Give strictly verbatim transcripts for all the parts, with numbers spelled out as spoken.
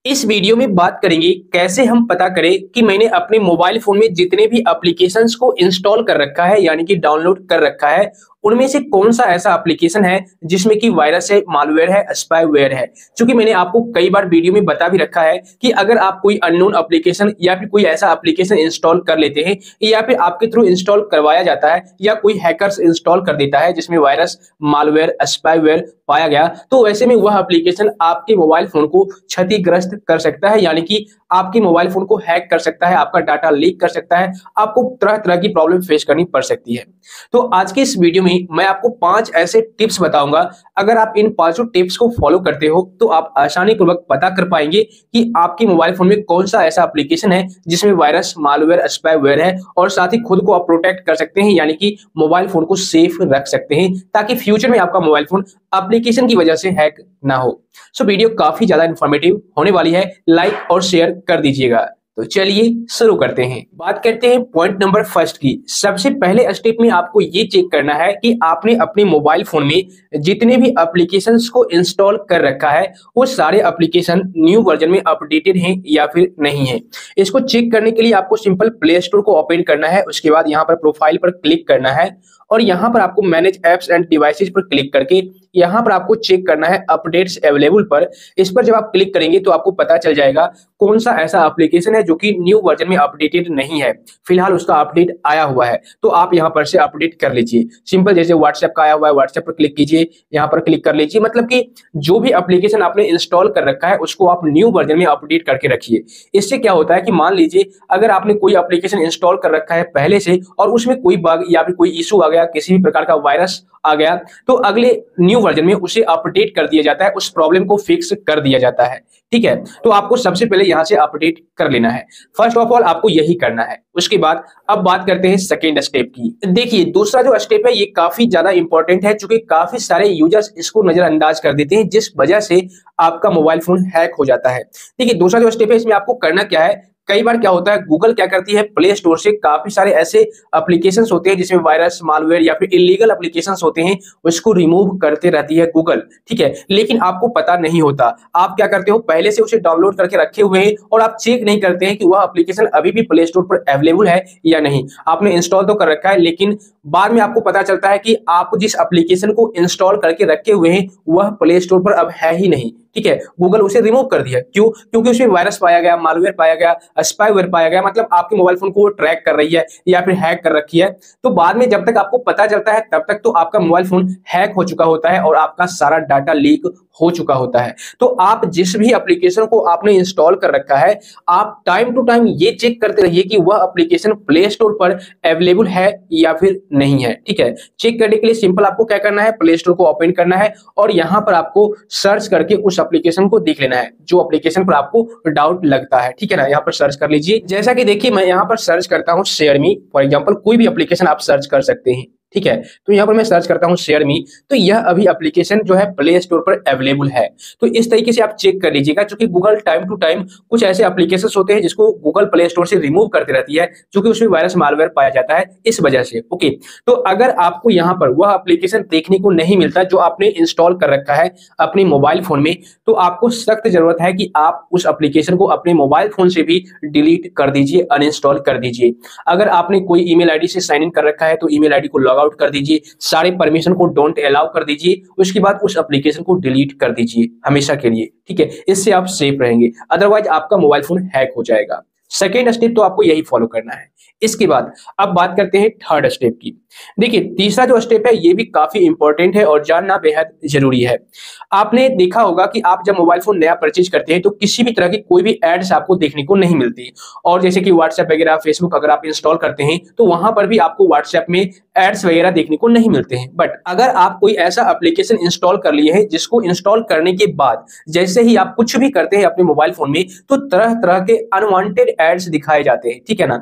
इस वीडियो में बात करेंगे कैसे हम पता करें कि मैंने अपने मोबाइल फोन में जितने भी एप्लीकेशंस को इंस्टॉल कर रखा है यानी कि डाउनलोड कर रखा है उनमें से कौन सा ऐसा एप्लीकेशन है जिसमें कि वायरस है, मालवेयर है, स्पाईवेयर है। क्योंकि मैंने आपको कई बार वीडियो में बता भी रखा है कि अगर आप कोई अननोन एप्लीकेशन या फिर कोई ऐसा एप्लीकेशन इंस्टॉल कर लेते हैं या फिर आपके थ्रू इंस्टॉल करवाया जाता है या कोई हैकर्स इंस्टॉल कर देता है जिसमें वायरस, मालवेयर, स्पाईवेयर पाया गया, तो वैसे में वह एप्लीकेशन आपके मोबाइल फोन को क्षतिग्रस्त कर सकता है, यानी कि आपके मोबाइल फोन को हैक कर सकता है, आपका डाटा लीक कर सकता है, आपको तरह तरह की प्रॉब्लम फेस करनी पड़ सकती है। तो आज के इस वीडियो में मैं आपको पांच ऐसे टिप्स बताऊंगा। अगर आप इन पांचों टिप्स को फॉलो करते हो तो आप आसानी पूर्वक पता कर पाएंगे कि आपके मोबाइल फोन में कौन सा ऐसा एप्लीकेशन है जिसमें वायरस, मालवेयर, स्पाईवेयर है, और साथ ही खुद को आप प्रोटेक्ट कर सकते हैं, यानी कि मोबाइल फोन को सेफ रख सकते हैं ताकि फ्यूचर में आपका मोबाइल फोन एप्लीकेशन की वजह से हैक ना हो। सो वीडियो काफी ज्यादा इंफॉर्मेटिव होने वाली है, लाइक और शेयर कर दीजिएगा। तो चलिए शुरू करते हैं। बात करते हैं पॉइंट नंबर फर्स्ट की। सबसे पहले स्टेप में आपको ये चेक करना है कि आपने अपने मोबाइल फोन में जितने भी एप्लीकेशंस को इंस्टॉल कर रखा है वो सारे एप्लीकेशन न्यू वर्जन में अपडेटेड हैं या फिर नहीं है। इसको चेक करने के लिए आपको सिंपल प्ले स्टोर को ओपन करना है, उसके बाद यहाँ पर प्रोफाइल पर क्लिक करना है और यहाँ पर आपको मैनेज एप्स एंड डिवाइसेस पर क्लिक करके यहाँ पर आपको चेक करना है अपडेट्स अवेलेबल पर। इस पर जब आप क्लिक करेंगे तो आपको पता चल जाएगा कौन सा ऐसा एप्लीकेशन है जो कि न्यू वर्जन में अपडेटेड नहीं है, फिलहाल उसका अपडेट आया हुआ है, तो आप यहाँ पर से अपडेट कर लीजिए। सिंपल जैसे व्हाट्सएप का आया हुआ है, व्हाट्सएप पर क्लिक कीजिए, यहाँ पर क्लिक कर लीजिए। मतलब कि जो भी एप्लीकेशन आपने इंस्टॉल कर रखा है उसको आप न्यू वर्जन में अपडेट करके रखिए। इससे क्या होता है कि मान लीजिए अगर आपने कोई एप्लीकेशन इंस्टॉल कर रखा है पहले से और उसमें कोई बग या फिर कोई इशू आ गया, किसी भी प्रकार का वायरस आ गया, तो अगले न्यू वर्जन में उसे अपडेट कर दिया जाता है, उस प्रॉब्लम को फिक्स कर दिया जाता है। ठीक है, तो आपको सबसे पहले यहां से अपडेट कर लेना है। फर्स्ट ऑफ ऑल आपको यही करना है। उसके बाद अब बात करते हैं सेकेंड स्टेप की। देखिए दूसरा जो स्टेप है ये काफी ज्यादा इंपॉर्टेंट है, क्योंकि काफी सारे यूजर्स इसको नजरअंदाज कर देते हैं जिस वजह से आपका मोबाइल फोन हैक हो जाता है। देखिए दूसरा जो स्टेप है इसमें आपको करना क्या है, कई बार क्या होता है गूगल क्या करती है, प्ले स्टोर से काफी सारे ऐसे एप्लीकेशंस होते हैं जिसमें वायरस, मालवेयर या फिर इलीगल एप्लीकेशंस होते हैं, उसको रिमूव करते रहती है गूगल। ठीक है, लेकिन आपको पता नहीं होता। आप क्या करते हो, पहले से उसे डाउनलोड करके रखे हुए हैं और आप चेक नहीं करते हैं कि वह एप्लीकेशन अभी भी प्ले स्टोर पर अवेलेबल है या नहीं। आपने इंस्टॉल तो कर रखा है लेकिन बाद में आपको पता चलता है कि आप जिस एप्लीकेशन को इंस्टॉल करके रखे हुए हैं वह प्ले स्टोर पर अब है ही नहीं। ठीक है, गूगल उसे रिमूव कर दिया। क्यों? क्योंकि उसमें वायरस पाया गया, मालवेयर पाया गया, स्पाईवेयर पाया गया, मतलब आपके मोबाइल फोन को वो ट्रैक कर रही है या फिर हैक कर रखी है। तो बाद में जब तक आपको पता चलता है तब तक तो आपका मोबाइल फोन हैक हो चुका होता है और आपका सारा डाटा लीक हो चुका होता है। तो आप जिस भी एप्लीकेशन को आपने इंस्टॉल कर रखा है आप टाइम टू टाइम ये चेक करते रहिए कि वह एप्लीकेशन प्ले स्टोर पर अवेलेबल है या फिर नहीं है। ठीक है, चेक करने के लिए सिंपल आपको क्या करना है, प्ले स्टोर को ओपन करना है और यहाँ पर आपको सर्च करके उस एप्लीकेशन को देख लेना है जो एप्लीकेशन पर आपको डाउट लगता है। ठीक है ना, यहाँ पर सर्च कर लीजिए। जैसा कि देखिए मैं यहाँ पर सर्च करता हूँ शेयर मी, फॉर एग्जांपल कोई भी एप्लीकेशन आप सर्च कर सकते हैं। ठीक है, तो यहाँ पर मैं सर्च करता हूँ शेयर मी, तो यह अभी एप्लीकेशन जो है प्ले स्टोर पर अवेलेबल है। तो इस तरीके से आप चेक कर लीजिएगा, क्योंकि गूगल टाइम टू टाइम कुछ ऐसे एप्लीकेशंस होते हैं जिसको गूगल प्ले स्टोर से रिमूव करती रहती है, क्योंकि उसमें वायरस, मालवेयर पाया जाता है इस वजह से। ओके, तो अगर आपको यहाँ पर वह एप्लीकेशन देखने को नहीं मिलता जो आपने इंस्टॉल कर रखा है अपने मोबाइल फोन में, तो आपको सख्त जरूरत है कि आप उस एप्लीकेशन को अपने मोबाइल फोन से भी डिलीट कर दीजिए, अनइंस्टॉल कर दीजिए। अगर आपने कोई ईमेल आईडी से साइन इन कर रखा है तो ईमेल आईडी को लॉग आउट कर दीजिए, सारे परमिशन को डोंट अलाउ कर दीजिए, उसके बाद उस एप्लीकेशन को डिलीट कर दीजिए हमेशा के लिए। ठीक है, इससे आप सेफ रहेंगे, अदरवाइज आपका मोबाइल फोन हैक हो जाएगा। सेकेंड स्टेप तो आपको यही फॉलो करना है। इसके बाद अब बात करते हैं थर्ड स्टेप की। देखिए तीसरा जो स्टेप है ये भी काफी इंपॉर्टेंट है और जानना बेहद जरूरी है। आपने देखा होगा कि आप जब मोबाइल फोन नया परचेज करते हैं तो किसी भी तरह की कोई भी एड्स आपको देखने को नहीं मिलती, और जैसे कि व्हाट्सएप वगैरह, फेसबुक अगर आप इंस्टॉल करते हैं तो वहां पर भी आपको व्हाट्सएप में एड्स वगैरह देखने को नहीं मिलते हैं। बट अगर आप कोई ऐसा एप्लीकेशन इंस्टॉल कर लिए हैं जिसको इंस्टॉल करने के बाद जैसे ही आप कुछ भी करते हैं अपने मोबाइल फोन में तो तरह तरह के अनवांटेड एड्स दिखाए जाते हैं। ठीक है ना, मतलब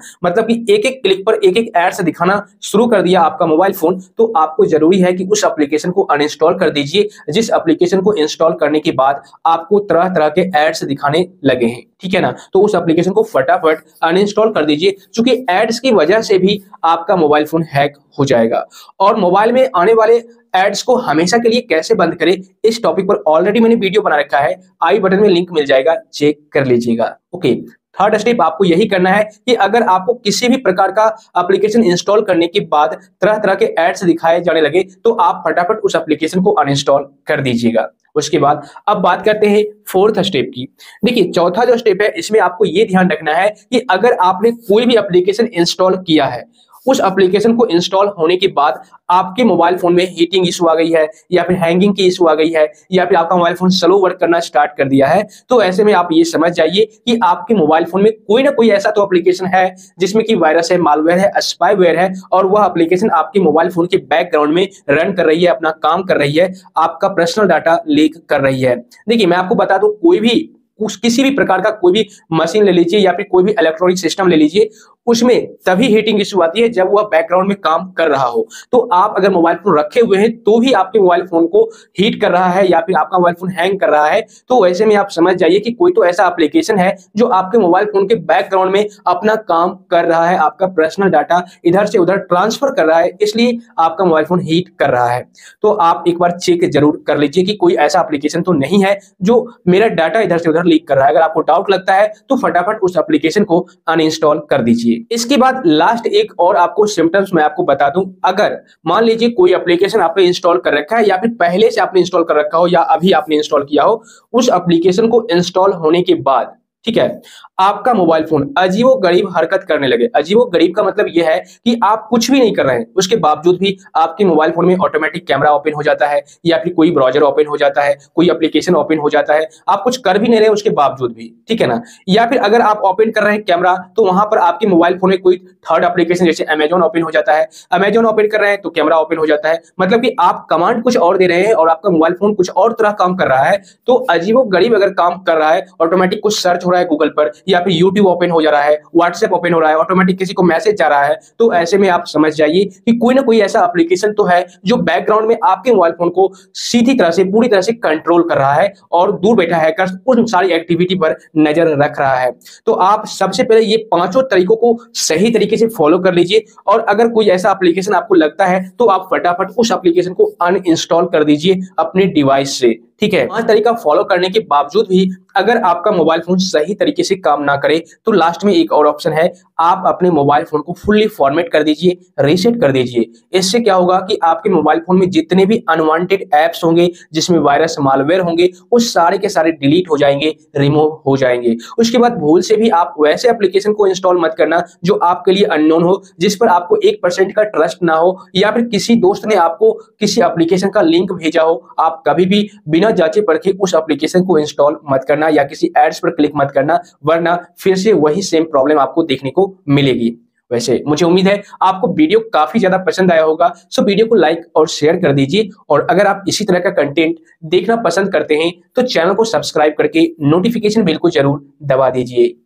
मतलब कि एक एक क्लिक पर एक एक एड्स दिखाना शुरू कर दिया आपका मोबाइल फोन, तो आपको जरूरी है कि उस एप्लीकेशन को अनइंस्टॉल कर दीजिए, जिस एप्लीकेशन को इंस्टॉल करने के बाद आपको तरह तरह के एड्स दिखाने लगे हैं, ठीक है ना। तो उस एप्लीकेशन को फटाफट अनइंस्टॉल कर दीजिए, क्योंकि एड्स की वजह से भी आपका मोबाइल फोन हैक हो जाएगा। और मोबाइल में आने वाले एड्स को हमेशा के लिए कैसे बंद करें, इस टॉपिक पर ऑलरेडी मैंने वीडियो बना रखा है, आई बटन में लिंक मिल जाएगा, चेक कर लीजिएगा। ओके, थर्ड स्टेप आपको यही करना है कि अगर आपको किसी भी प्रकार का एप्लीकेशन इंस्टॉल करने के बाद तरह तरह के एड्स दिखाए जाने लगे, तो आप फटाफट उस एप्लीकेशन को अनइंस्टॉल कर दीजिएगा। उसके बाद अब बात करते हैं फोर्थ स्टेप की। देखिए, चौथा जो स्टेप है इसमें आपको ये ध्यान रखना है कि अगर आपने कोई भी एप्लीकेशन इंस्टॉल किया है, उस एप्लीकेशन को इंस्टॉल होने के बाद आपके मोबाइल फोन में हीटिंग इशू आ गई है, या फिर हैंगिंग की इशू आ गई है, या फिर आपका मोबाइल फोन स्लो वर्क करना स्टार्ट कर दिया है, तो ऐसे में आप ये समझ जाइए कि आपके मोबाइल फोन में कोई ना कोई ऐसा तो एप्लीकेशन है जिसमें कि वायरस है, मालवेयर है, स्पाईवेयर है, और वह एप्लीकेशन आपके मोबाइल फोन के बैकग्राउंड में रन कर रही है, अपना काम कर रही है, आपका पर्सनल डाटा लीक कर रही है। देखिए, मैं आपको बता दूं, कोई भी उस किसी भी प्रकार का कोई भी मशीन ले लीजिए या फिर कोई भी इलेक्ट्रॉनिक सिस्टम ले लीजिए, उसमें तभी हीटिंग इशू आती है जब वह बैकग्राउंड में काम कर रहा हो। तो आप अगर मोबाइल फोन रखे हुए हैं तो भी आपके मोबाइल फोन को हीट कर रहा है या फिर आपका मोबाइल फोन हैंग कर रहा है, तो ऐसे में आप समझ जाइए कि कोई तो ऐसा एप्लीकेशन है जो आपके मोबाइल फोन के बैकग्राउंड में अपना काम कर रहा है, आपका पर्सनल डाटा इधर से उधर ट्रांसफर कर रहा है, इसलिए आपका मोबाइल फोन हीट कर रहा है। तो आप एक बार चेक जरूर कर लीजिए कि कोई ऐसा एप्लीकेशन तो नहीं है जो मेरा डाटा इधर से उधर लीक कर रहा है। अगर आपको डाउट लगता है तो फटाफट उस एप्लीकेशन को अनइंस्टॉल कर दीजिए। इसके बाद लास्ट एक और आपको सिम्टम्स मैं आपको बता दूं, अगर मान लीजिए कोई एप्लीकेशन आपने इंस्टॉल कर रखा है या फिर पहले से आपने इंस्टॉल कर रखा हो या अभी आपने इंस्टॉल किया हो, उस एप्लीकेशन को इंस्टॉल होने के बाद, ठीक है, आपका मोबाइल फोन अजीबोगरीब हरकत करने लगे। अजीबोगरीब का मतलब यह है कि आप कुछ भी नहीं कर रहे हैं, उसके बावजूद भी आपके मोबाइल फोन में ऑटोमेटिक कैमरा ओपन हो जाता है, या फिर कोई ब्राउजर ओपन हो जाता है, कोई एप्लीकेशन ओपन हो जाता है, आप कुछ कर भी नहीं रहे उसके बावजूद भी, ठीक है ना। या फिर अगर आप ओपन कर रहे हैं कैमरा, तो वहां पर आपके मोबाइल फोन में कोई थर्ड एप्लीकेशन जैसे अमेजॉन ओपन हो जाता है, अमेजॉन ओपन कर रहे हैं तो कैमरा ओपन हो जाता है, मतलब कि आप कमांड कुछ और दे रहे हैं और आपका मोबाइल फोन कुछ और तरह काम कर रहा है। तो अजीबोगरीब अगर काम कर रहा है, ऑटोमेटिक कुछ सर्च हो रहा है गूगल पर, या फिर यूट्यूब ओपन हो जा रहा है, व्हाट्सएप ओपन हो रहा है, ऑटोमेटिक किसी को मैसेज जा रहा है, तो ऐसे में आप समझ जाइए कि कोई ना कोई ऐसा एप्लीकेशन तो है जो बैकग्राउंड में आपके मोबाइल फोन को सीधी तरह से पूरी तरह से कंट्रोल कर रहा है और दूर बैठा हैकर उन सारी एक्टिविटी पर नजर रख रहा है। तो आप सबसे पहले ये पांचों तरीकों को सही तरीके से फॉलो कर लीजिए, और अगर कोई ऐसा एप्लीकेशन आपको लगता है तो आप फटाफट उस एप्लीकेशन को अनइंस्टॉल कर दीजिए अपने डिवाइस से, ठीक है। पांच तरीका फॉलो करने के बावजूद भी अगर आपका मोबाइल फोन सही तरीके से काम ना करे, तो लास्ट में एक और ऑप्शन है, आप अपने मोबाइल फोन को फुल्ली फॉर्मेट कर दीजिए, रीसेट कर दीजिए। इससे क्या होगा कि आपके मोबाइल फोन में जितने भी अनवांटेड ऐप्स होंगे, जिसमें वायरस मालवेयर होंगे, उस सारे के सारे डिलीट हो जाएंगे, रिमूव हो जाएंगे। उसके बाद भूल से भी आप वैसे एप्लीकेशन को इंस्टॉल मत करना जो आपके लिए अननोन हो, जिस पर आपको एक परसेंट का ट्रस्ट ना हो, या फिर किसी दोस्त ने आपको किसी एप्लीकेशन का लिंक भेजा हो। आप कभी भी बिना जांचे परखे उस एप्लीकेशन को इंस्टॉल मत करना या किसी एड्स पर क्लिक मत करना, वरना फिर से वही सेम प्रॉब्लम आपको देखने को मिलेगी। वैसे मुझे उम्मीद है आपको वीडियो काफी ज्यादा पसंद आया होगा, सो वीडियो को लाइक और शेयर कर दीजिए, और अगर आप इसी तरह का कंटेंट देखना पसंद करते हैं तो चैनल को सब्सक्राइब करके नोटिफिकेशन बेल को जरूर दबा दीजिए।